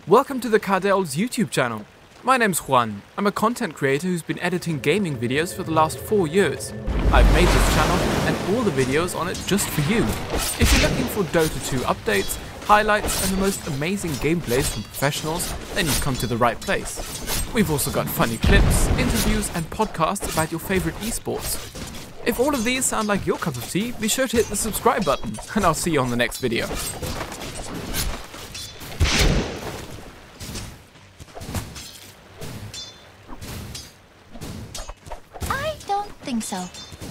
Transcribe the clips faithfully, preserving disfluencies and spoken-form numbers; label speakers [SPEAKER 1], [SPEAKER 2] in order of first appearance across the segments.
[SPEAKER 1] Welcome to the Cardel's YouTube channel. My name's Juan. I'm a content creator who's been editing gaming videos for the last four years. I've made this channel and all the videos on it just for you. If you're looking for Dota two updates, highlights and the most amazing gameplays from professionals, then you've come to the right place. We've also got funny clips, interviews and podcasts about your favorite esports. If all of these sound like your cup of tea, be sure to hit the subscribe button and I'll see you on the next video.
[SPEAKER 2] I don't think so.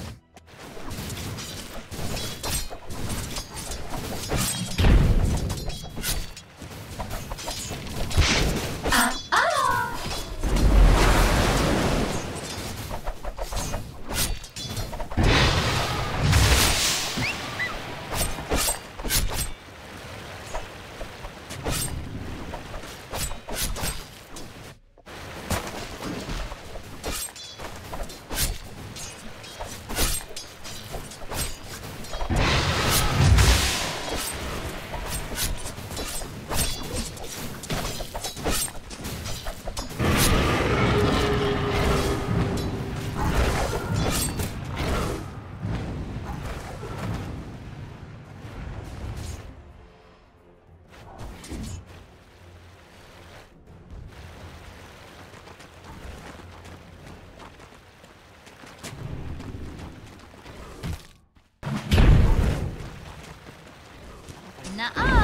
[SPEAKER 2] Nuh-uh.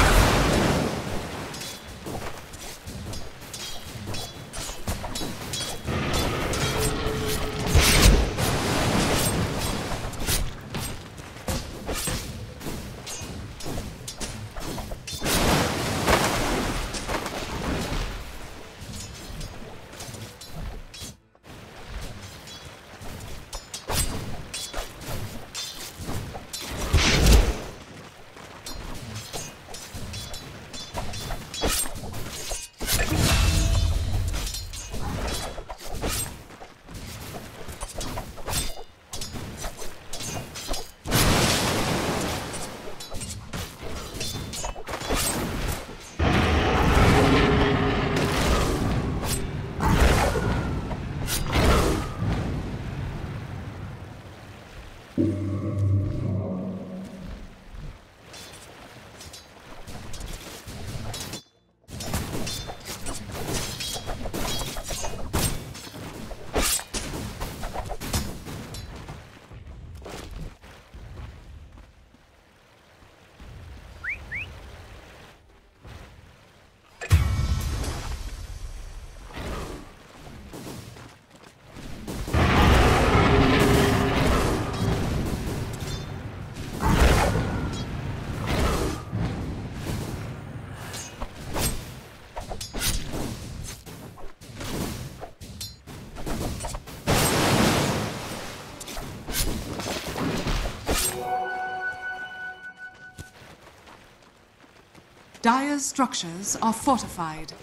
[SPEAKER 3] Dire's structures are fortified.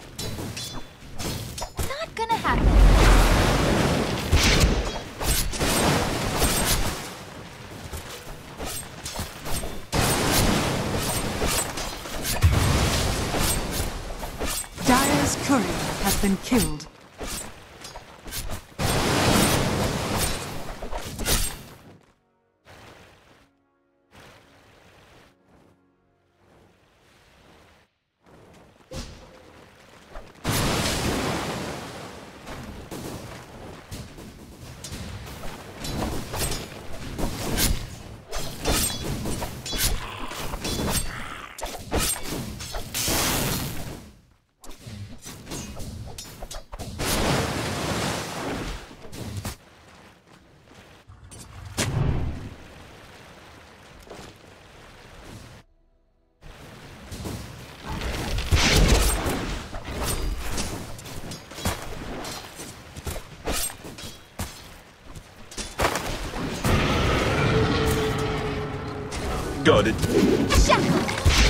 [SPEAKER 2] Not gonna happen.
[SPEAKER 3] Dire's courier has been killed.
[SPEAKER 4] Got it.
[SPEAKER 2] Shackle.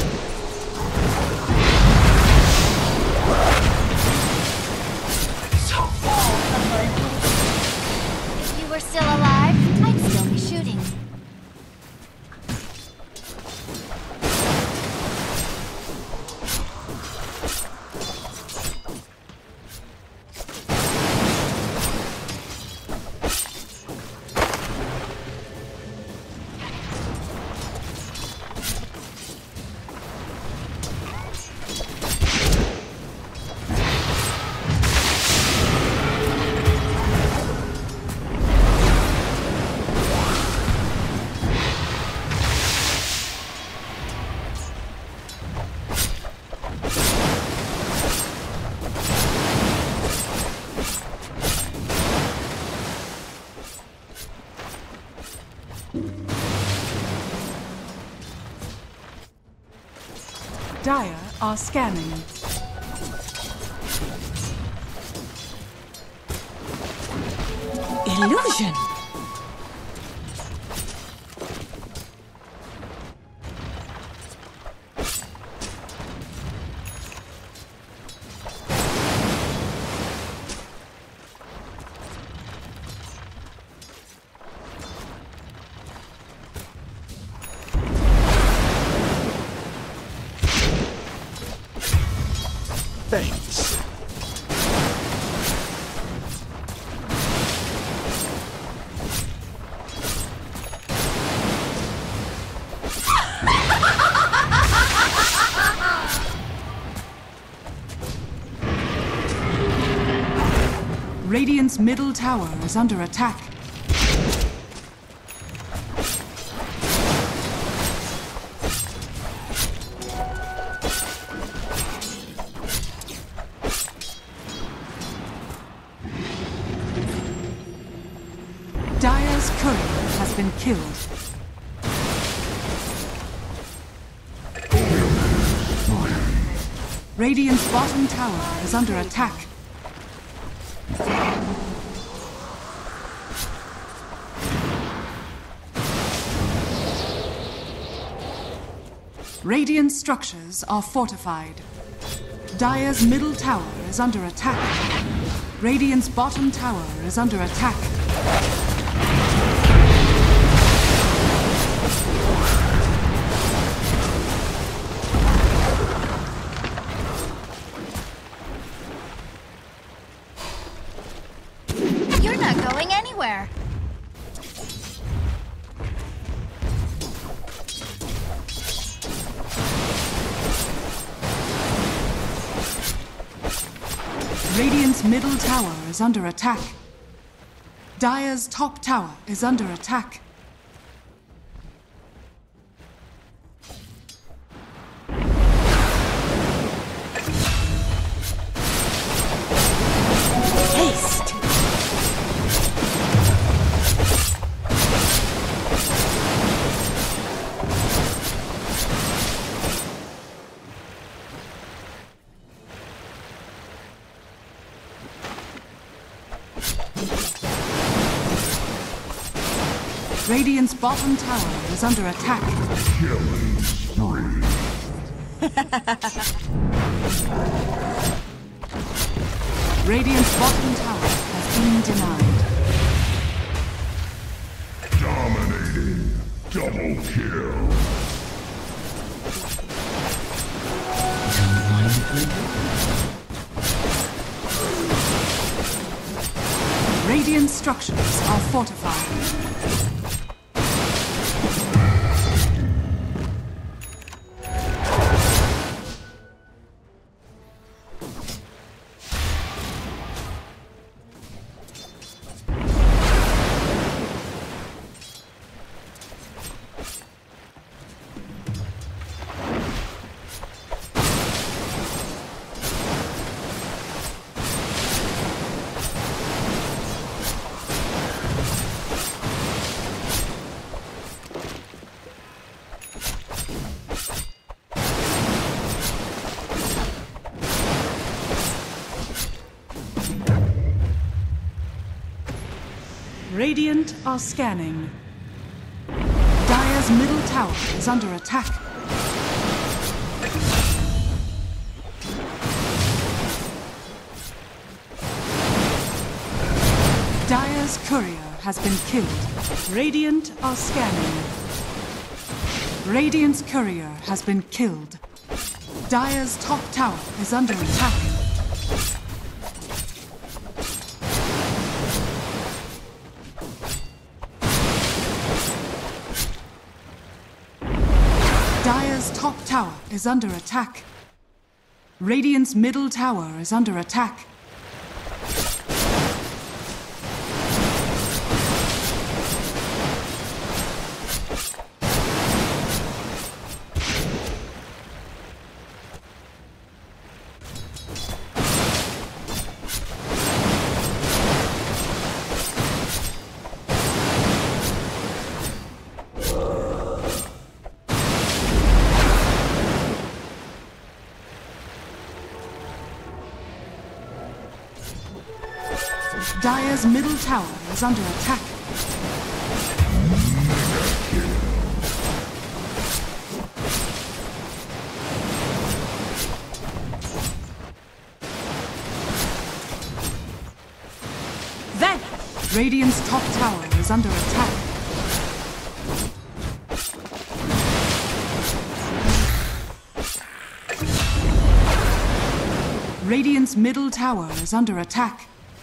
[SPEAKER 2] If you were still alive, I'd still be shooting.
[SPEAKER 3] Dire are scanning.
[SPEAKER 4] Illusion!
[SPEAKER 5] Thanks.
[SPEAKER 3] Radiant's middle tower is under attack. Dire's courier has been killed. Radiant's bottom tower is under attack. Radiant structures are fortified. Dire's middle tower is under attack. Radiant's bottom tower is under attack.
[SPEAKER 2] You're not going anywhere.
[SPEAKER 3] Radiant's middle tower is under attack. Dire's top tower is under attack.
[SPEAKER 4] Haste!
[SPEAKER 3] Radiant's bottom tower is under attack.
[SPEAKER 5] Killing spree.
[SPEAKER 3] Radiant's bottom tower has been denied.
[SPEAKER 5] Dominating. Double kill.
[SPEAKER 3] Radiant structures are fortified. Radiant are scanning. Dire's middle tower is under attack. Dire's courier has been killed. Radiant are scanning. Radiant's courier has been killed. Dire's top tower is under attack. Dire's top tower is under attack. Radiant's middle tower is under attack. Dire's middle tower is under attack.
[SPEAKER 2] Then!
[SPEAKER 3] Radiant's top tower is under attack. Radiant's middle tower is under attack.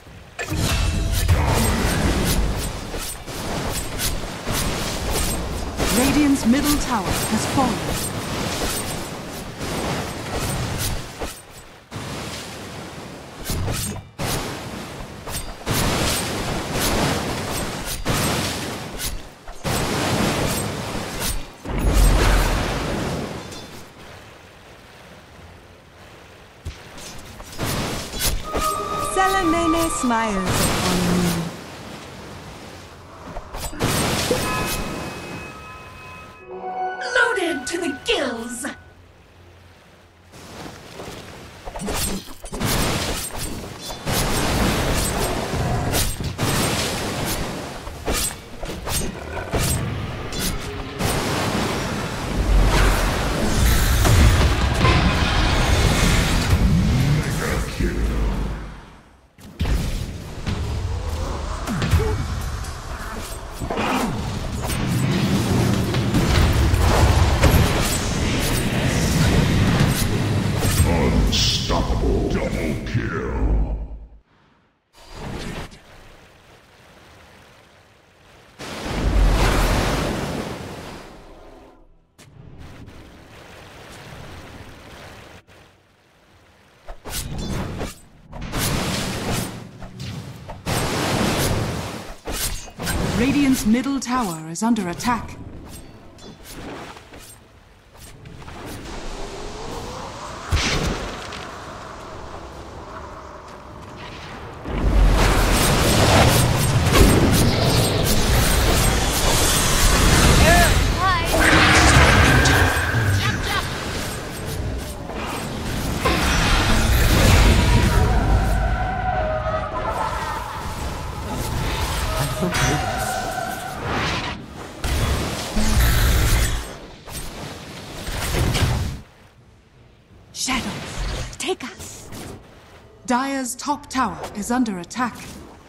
[SPEAKER 3] Radiant's middle tower has fallen.
[SPEAKER 4] Salamene smiles upon me.
[SPEAKER 2] Loaded to the gills!
[SPEAKER 5] Unstoppable. Double kill.
[SPEAKER 3] Radiant's middle tower is under attack.
[SPEAKER 2] Shadows, take us!
[SPEAKER 3] Dire's top tower is under attack.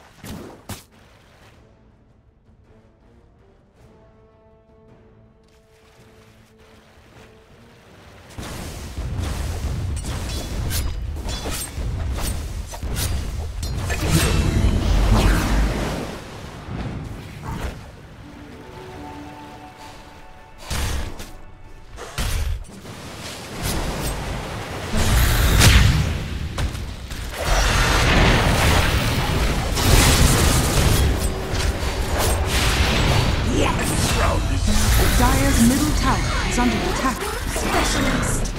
[SPEAKER 3] Dire's middle tower is under attack.
[SPEAKER 2] Specialist!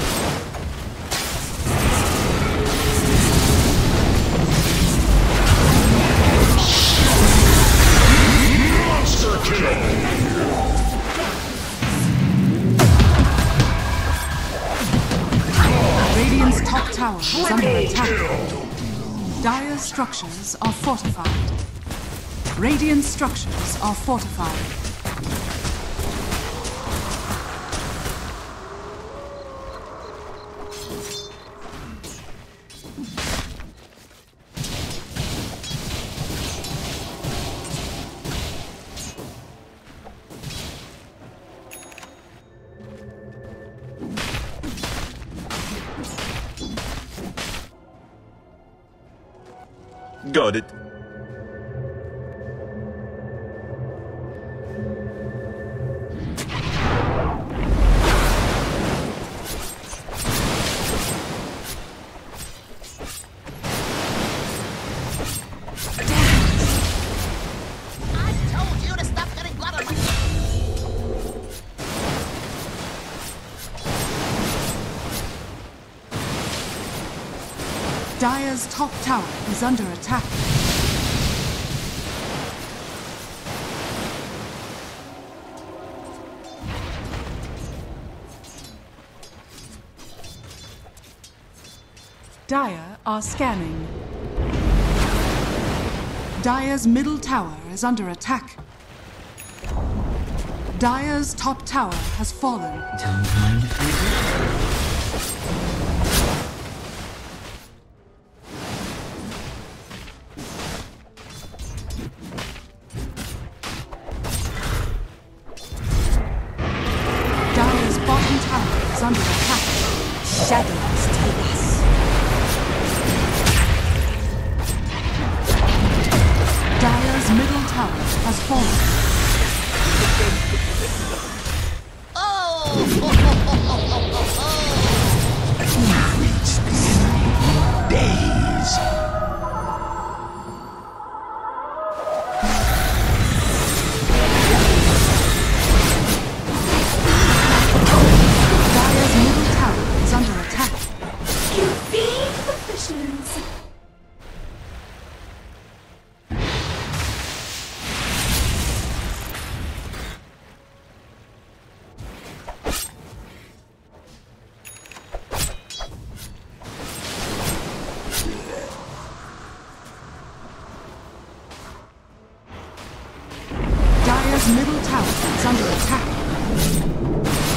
[SPEAKER 5] Monster kill.
[SPEAKER 3] Radiant's top tower is under attack. Dire's structures are fortified. Radiant structures are fortified.
[SPEAKER 6] Got it.
[SPEAKER 3] Dire's top tower is under attack. Dire are scanning. Dire's middle tower is under attack. Dire's top tower has fallen.
[SPEAKER 7] Don't mind if I do.
[SPEAKER 3] Dire's bottom tower is under attack.
[SPEAKER 4] Shadows take us.
[SPEAKER 3] Dire's middle tower has fallen. Dire's middle tower is under attack.
[SPEAKER 2] Feed the fishes.
[SPEAKER 3] Dire's middle tower is under attack.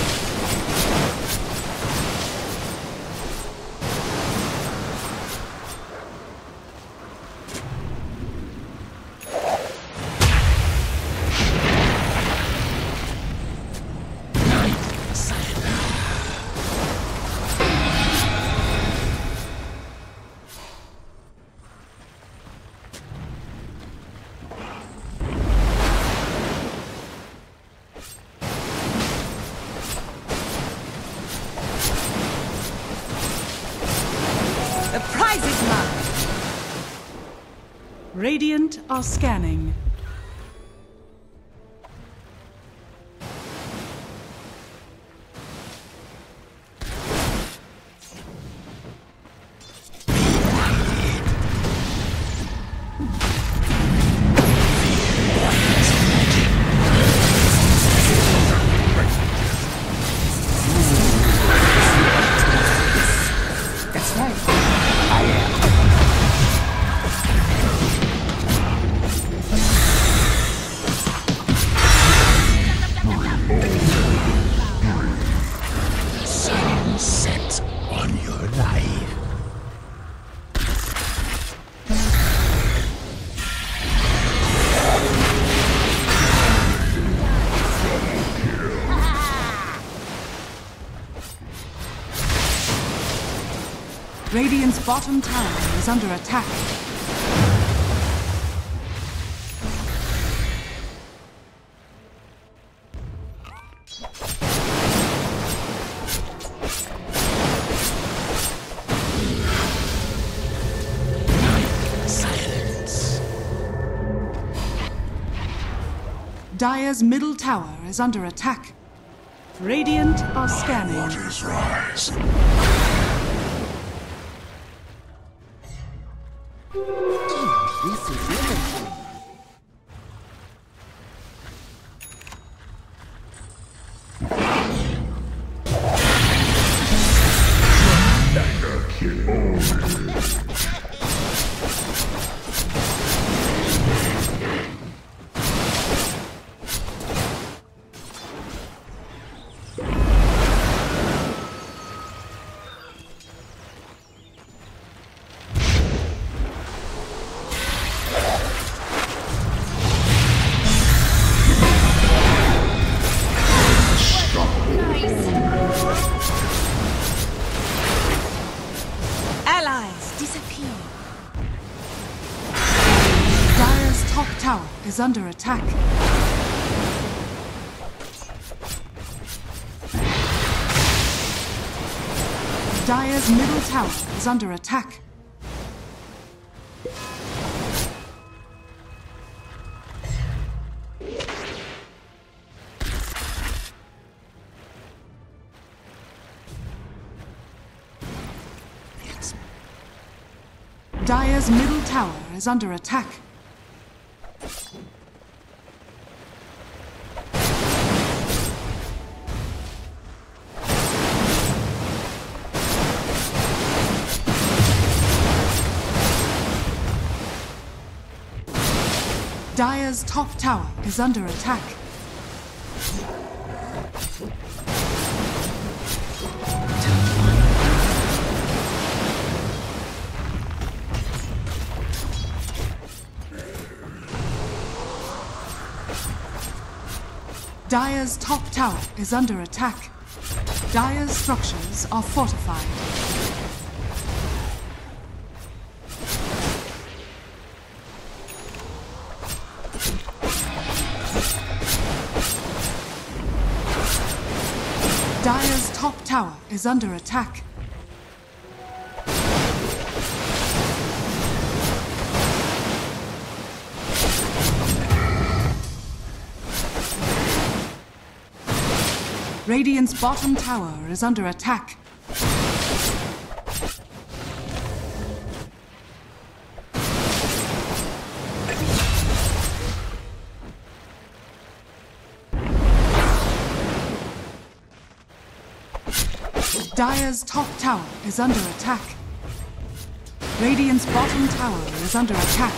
[SPEAKER 4] The prize is mine.
[SPEAKER 3] Radiant are scanning.
[SPEAKER 7] That's right. I am. Sun sets on your life.
[SPEAKER 3] Radiant's bottom tower is under attack.
[SPEAKER 7] Silence.
[SPEAKER 3] Dire's middle tower is under attack. Radiant are scanning.
[SPEAKER 5] Waters rise.
[SPEAKER 7] This is everything.
[SPEAKER 5] Naga kill.
[SPEAKER 4] Allies disappear.
[SPEAKER 3] Dire's top tower is under attack. Dire's middle tower is under attack. Dire's middle tower is under attack. Dire's top tower is under attack. Dire's top tower is under attack. Dire's structures are fortified. Dire's top tower is under attack. Radiant's bottom tower is under attack. Dire's top tower is under attack. Radiant's bottom tower is under attack.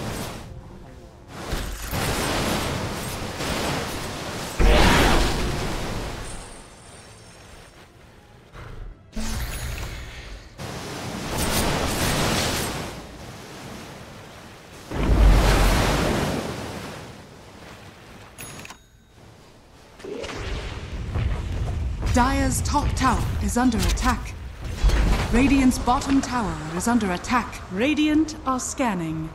[SPEAKER 3] Dire's top tower is under attack. Radiant's bottom tower is under attack. Radiant are scanning.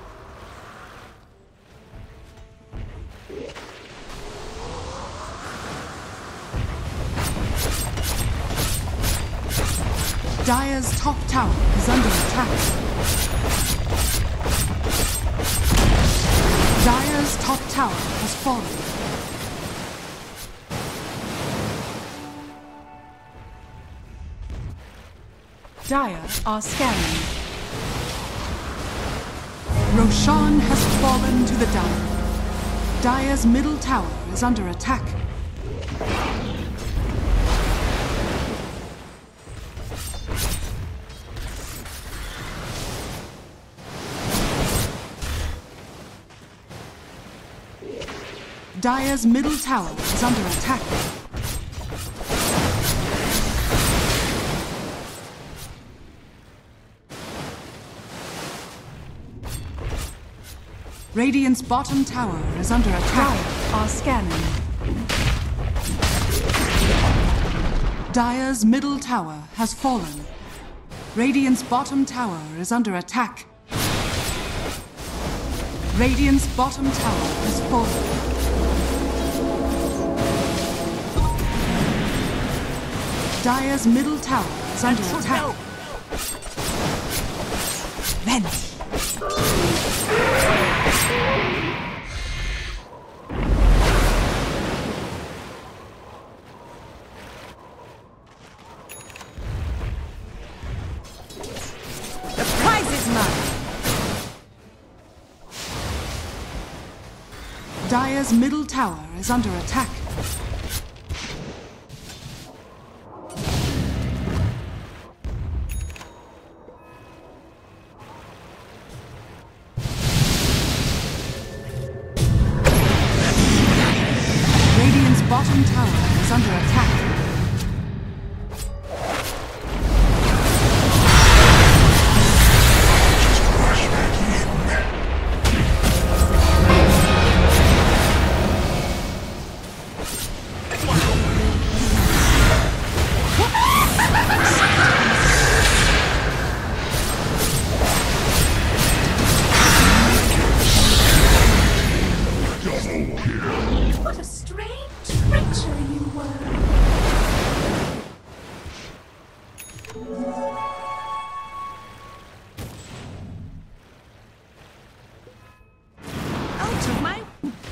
[SPEAKER 3] Dire's top tower is under attack. Dire's top tower has fallen. Dire are scanning. Roshan has fallen to the Dire. Dire's middle tower is under attack. Dire's middle tower is under attack. Radiant's bottom tower is under attack. Dire are scanning. Dire's middle tower has fallen. Radiant's bottom tower is under attack. Radiant's bottom tower has fallen. Dire's middle tower is under attack.
[SPEAKER 4] Vent. The prize is mine.
[SPEAKER 3] Dire's middle tower is under attack. Bottom tower is under attack.
[SPEAKER 2] What a strange creature you were.
[SPEAKER 4] Out of my...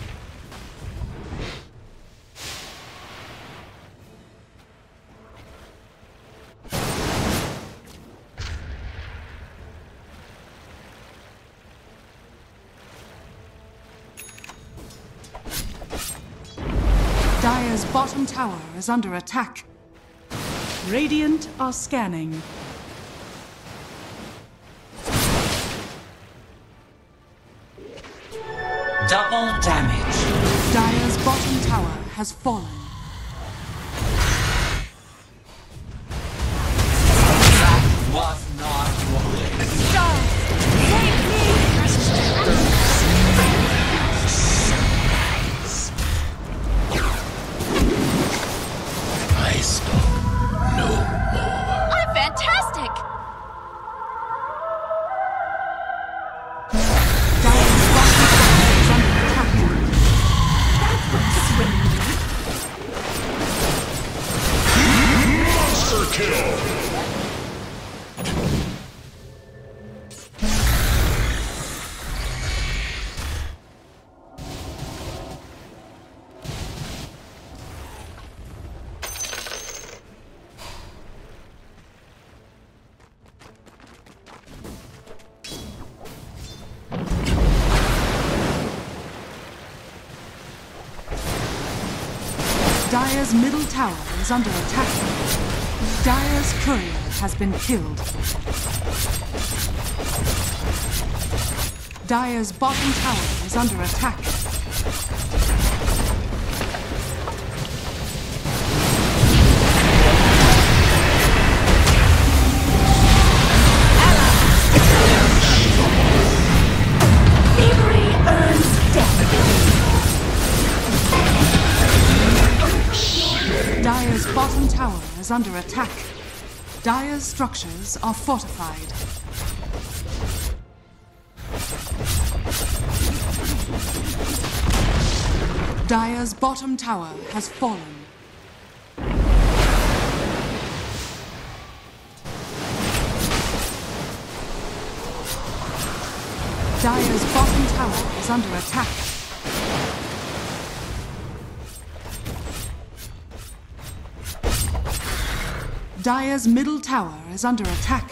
[SPEAKER 3] Dire's bottom tower is under attack. Radiant are scanning.
[SPEAKER 8] Double damage.
[SPEAKER 3] Dire's bottom tower has fallen.
[SPEAKER 8] That was not wise.
[SPEAKER 4] Stars, take me!
[SPEAKER 7] I stop no more.
[SPEAKER 2] I'm fantastic!
[SPEAKER 3] Dire's bottom tower is under attack.
[SPEAKER 5] Monster kill!
[SPEAKER 3] Dire's middle tower is under attack. Dire's courier has been killed. Dire's bottom tower is under attack.
[SPEAKER 4] Thievery earns death.
[SPEAKER 3] Dire's bottom tower is under attack. Dire's structures are fortified. Dire's bottom tower has fallen. Dire's bottom tower is under attack. Dire's middle tower is under attack.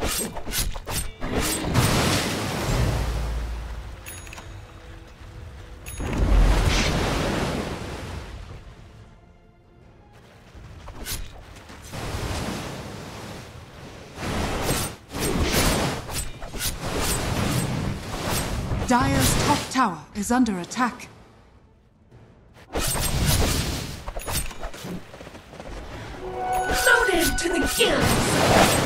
[SPEAKER 3] Dire's top tower is under attack.
[SPEAKER 4] Loaded to the gills.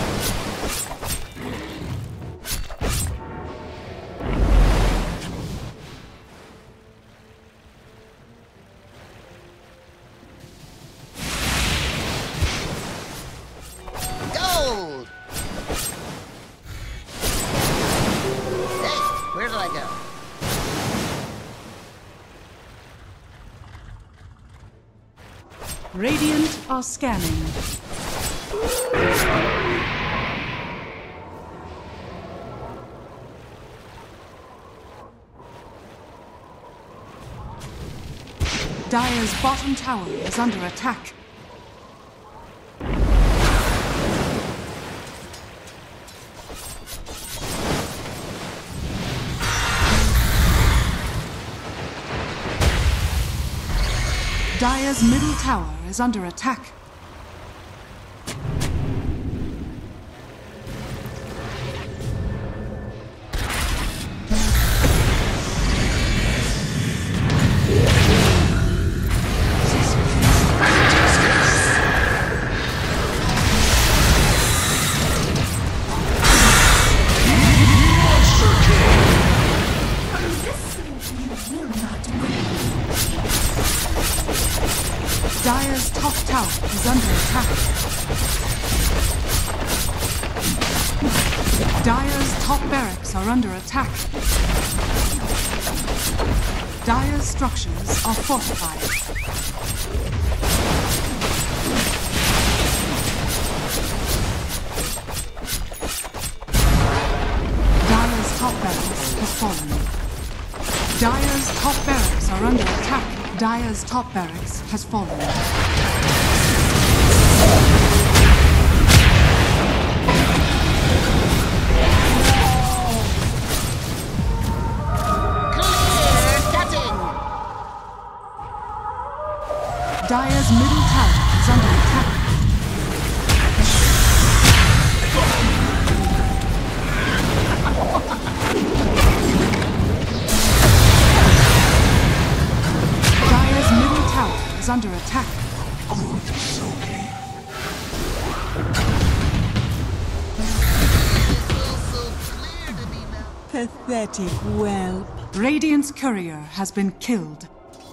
[SPEAKER 9] Gold! Hey, where did I go?
[SPEAKER 3] Radiant are scanning. Dire's bottom tower is under attack. Dire's middle tower is under attack. Dire's top tower is under attack. Dire's top barracks are under attack. Dire's structures are fortified. Dire's top barracks has fallen. Dire's top barracks are under attack. Dire's top barracks has fallen. Dire's middle tower is under attack. Pathetic whelp. Radiant's courier has been killed.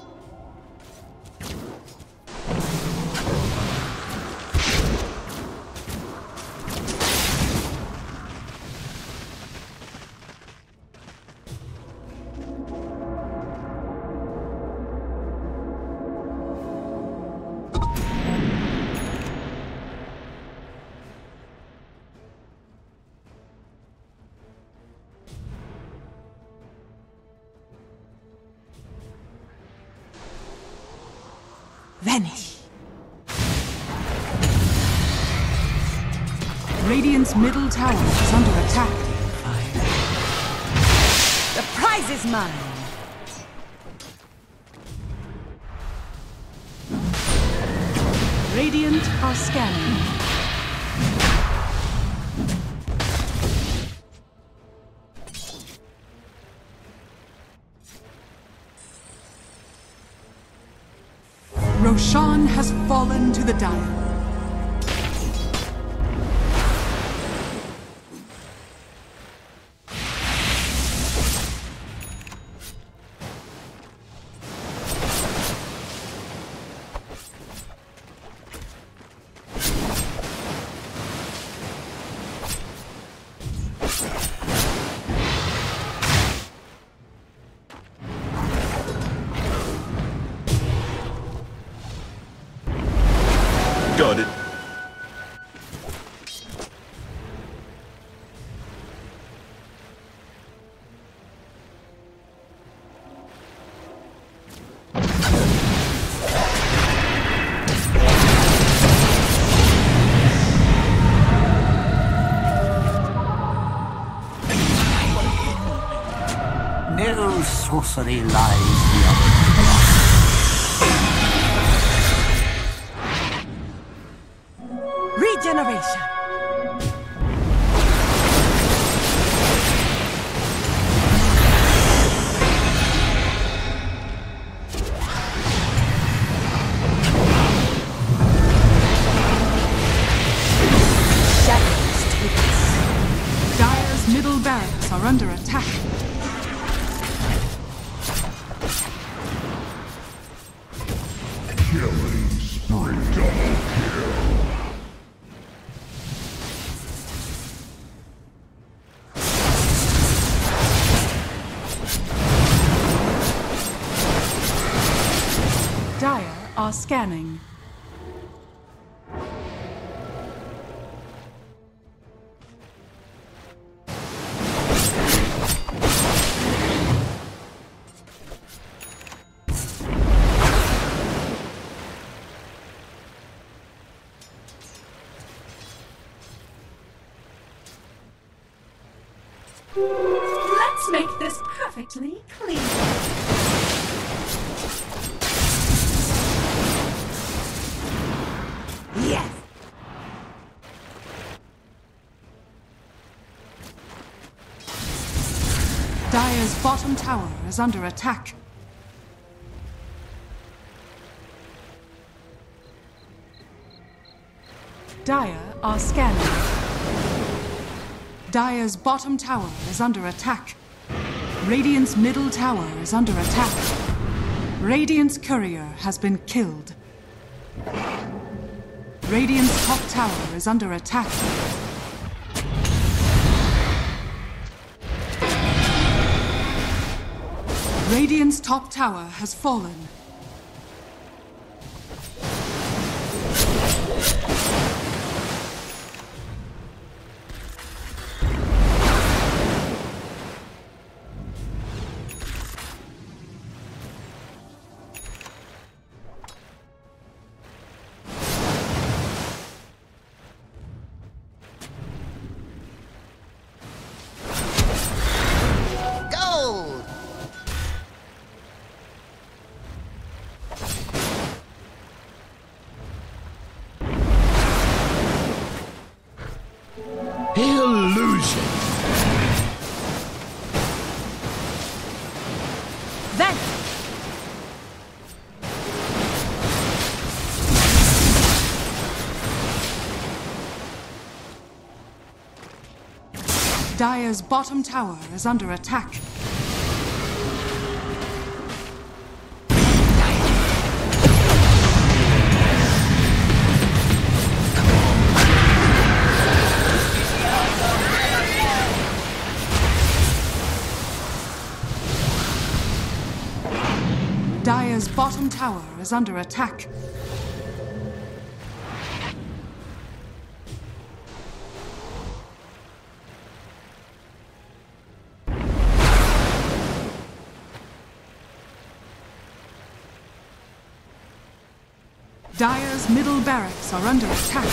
[SPEAKER 3] Vanish. Radiant's middle tower is under attack.
[SPEAKER 4] The prize is mine.
[SPEAKER 3] Radiant are scanning. Roshan has fallen to the Dire.
[SPEAKER 6] Got it.
[SPEAKER 10] No sorcery lies beyond.
[SPEAKER 4] Regeneration.
[SPEAKER 3] Shadows take us. Dire's middle barracks are under attack.
[SPEAKER 5] Killing spree. Double kill.
[SPEAKER 3] Dire are scanning.
[SPEAKER 4] Let's make this perfectly clear. Yes.
[SPEAKER 3] Dire's bottom tower is under attack. Dire are scanning. Dire's bottom tower is under attack. Radiant's middle tower is under attack. Radiant's courier has been killed. Radiant's top tower is under attack. Radiant's top tower has fallen.
[SPEAKER 9] Gold!
[SPEAKER 7] Illusion.
[SPEAKER 4] Then
[SPEAKER 3] Dire's bottom tower is under attack. Dire's bottom tower is under attack. Dire's middle barracks are under attack.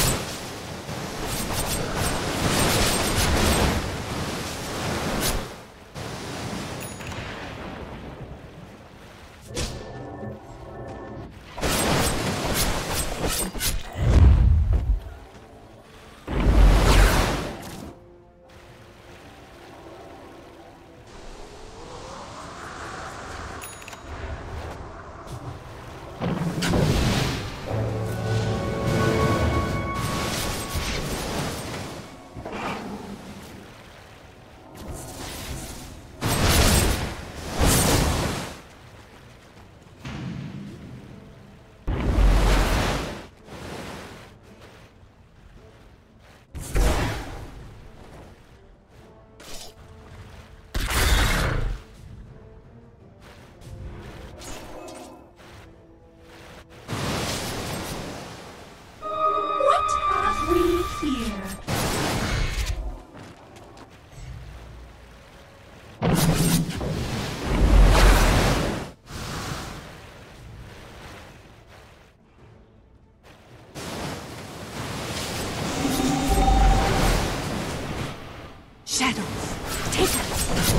[SPEAKER 3] Shadows, take us!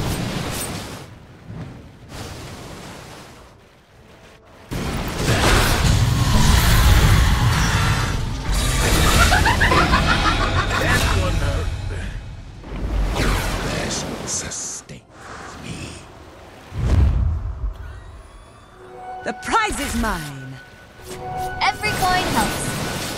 [SPEAKER 11] The prize is mine.
[SPEAKER 2] Every coin helps.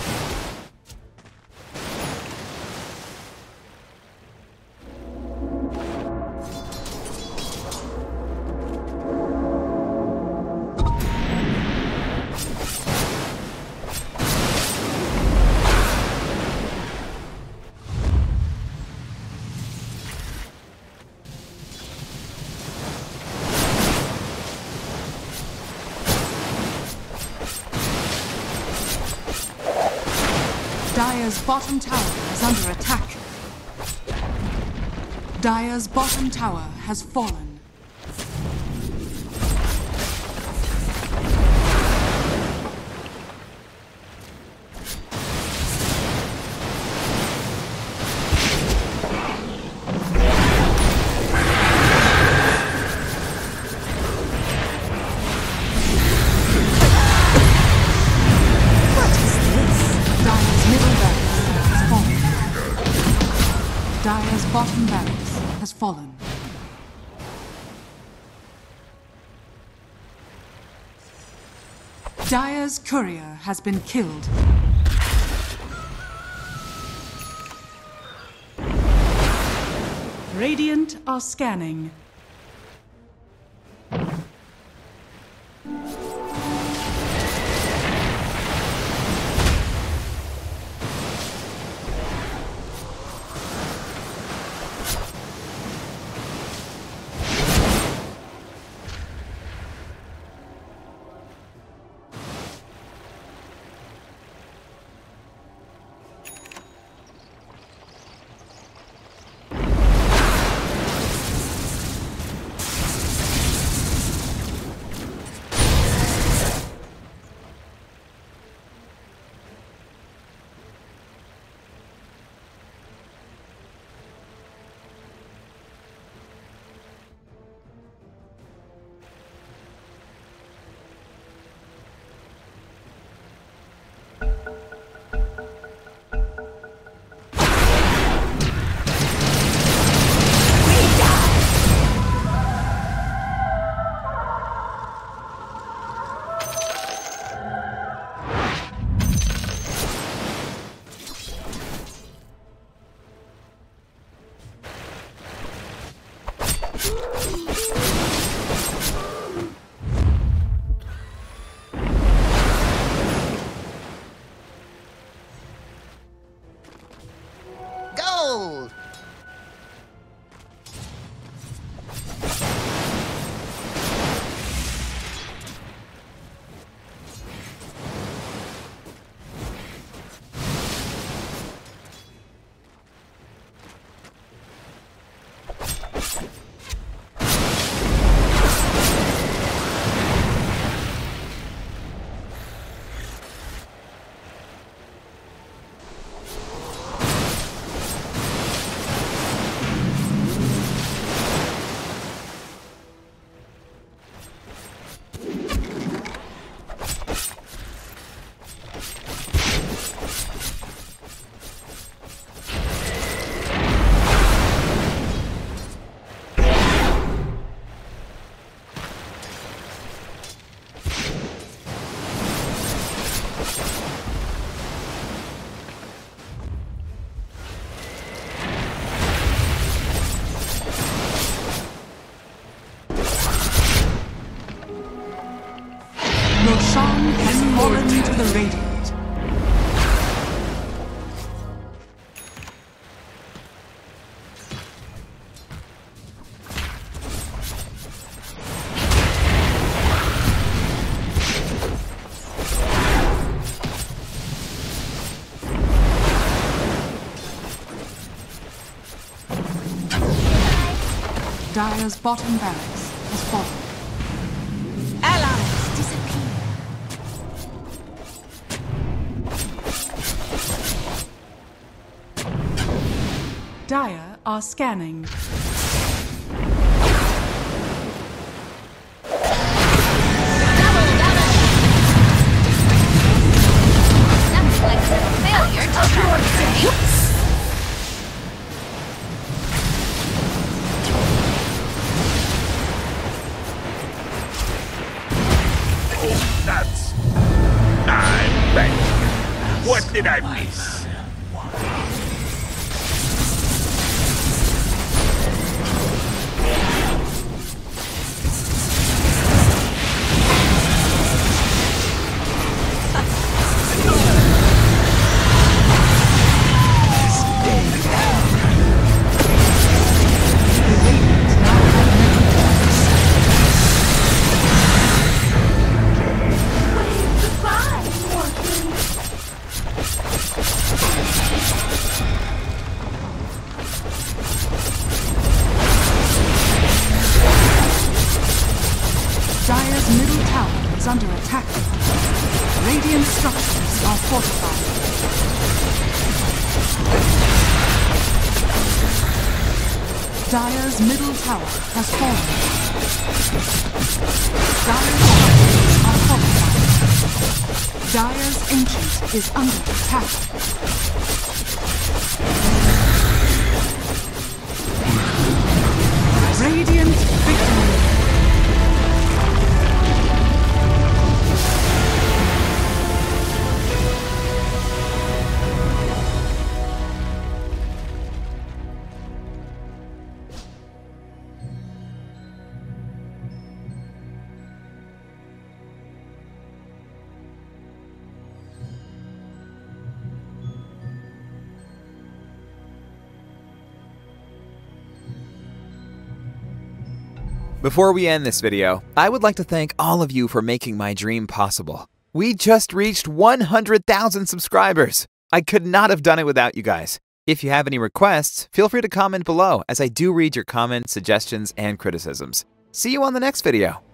[SPEAKER 3] Dire's bottom tower is under attack. Dire's bottom tower has fallen. Dire's bottom barracks has fallen. Dire's courier has been killed. Radiant are scanning.
[SPEAKER 9] Gold!
[SPEAKER 3] Roshan has fallen to the Radiant. Dire's bottom barracks has fallen.
[SPEAKER 2] Allies disappear.
[SPEAKER 3] Dire are scanning.
[SPEAKER 2] Nothing like a little failure to start the day.
[SPEAKER 6] Oh, nuts! I'm back. What did I miss?
[SPEAKER 3] Dire's middle tower is under attack. Radiant structures are fortified. Dire's middle tower has fallen. Dire's structures are fortified. Dire's ancient is under attack. Radiant victory.
[SPEAKER 12] Before we end this video, I would like to thank all of you for making my dream possible. We just reached one hundred thousand subscribers. I could not have done it without you guys. If you have any requests, feel free to comment below, as I do read your comments, suggestions, and criticisms. See you on the next video.